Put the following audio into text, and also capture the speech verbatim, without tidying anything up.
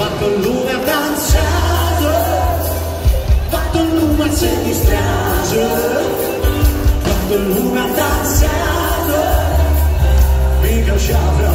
Toată lumea dansează, toată lumea se distrează, toată lumea dansează, mică și-a vrea